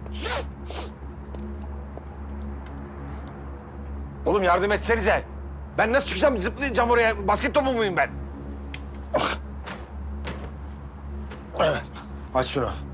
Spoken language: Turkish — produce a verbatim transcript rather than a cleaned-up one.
Oğlum yardım etsenize. Ben nasıl çıkacağım, zıplayacağım oraya? Basket topu muyum ben? Evet. Aç şunu.